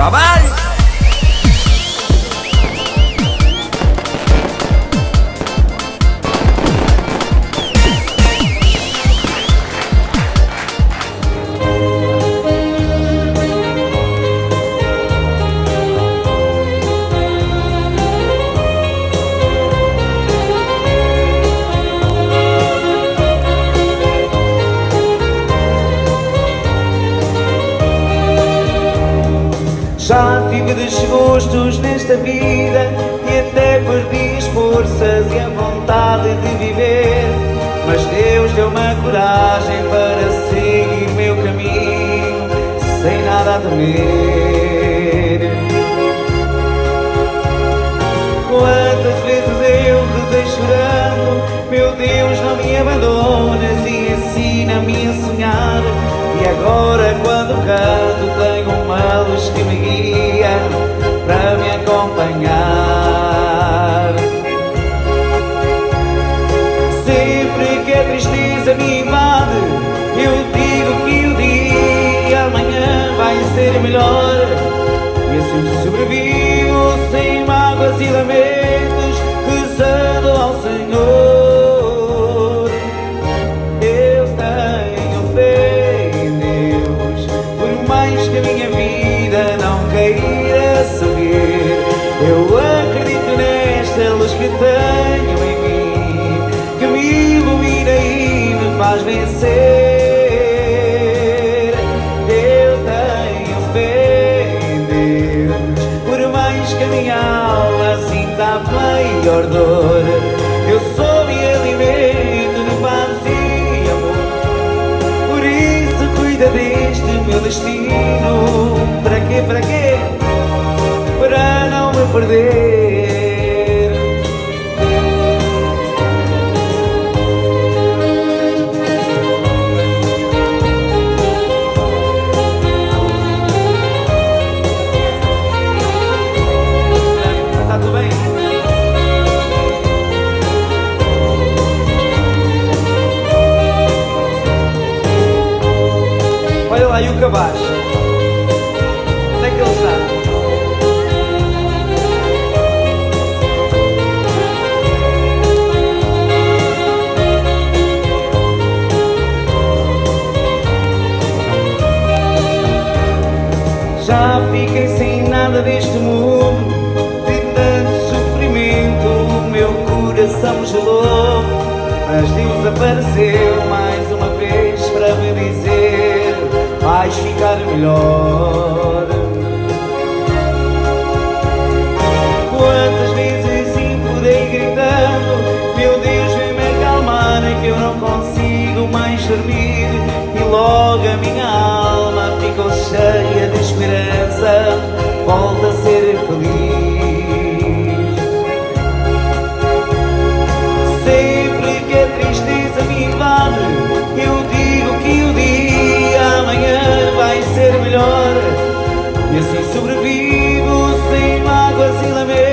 Trabalho! Já tive desgostos nesta vida e até perdi as forças e a vontade de viver, mas Deus deu-me a coragem para seguir meu caminho sem nada a temer. Quantas vezes eu rezei chorando: meu Deus, não me abandones e ensina-me a sonhar. E agora quando canto tenho uma luz que me guia para me acompanhar. Sempre que a tristeza me invade, eu digo que o dia amanhã vai ser melhor. E assim sobrevivo sem mágoas e lamentos, rezando ao Senhor. Eu tenho fé em Deus, por mais que a minha vida não queira subir. Eu acredito nesta luz que tenho em mim, que me ilumina e me faz vencer. Eu tenho fé em Deus, por mais que a minha alma sinta a maior dor. Eu sou e alimento de paz e amor, por isso cuida deste meu destino. Para quê? Para quê? Para não me perder. Está tudo bem? Olha lá, e o cabaz? Onde é que ele está? Já fiquei sem nada deste mundo, de tanto sofrimento o meu coração gelou. Mas Deus apareceu mais uma vez para me dizer: vais ficar melhor. Quantas vezes implorei gritando: meu Deus, vem-me acalmar, que eu não consigo mais dormir. E logo a minha alma ficou cheia de esperança, volta a ser feliz. Sempre que a tristeza me invade, eu digo que o dia amanhã vai ser melhor. E assim sobrevivo sem mágoas e lamentos,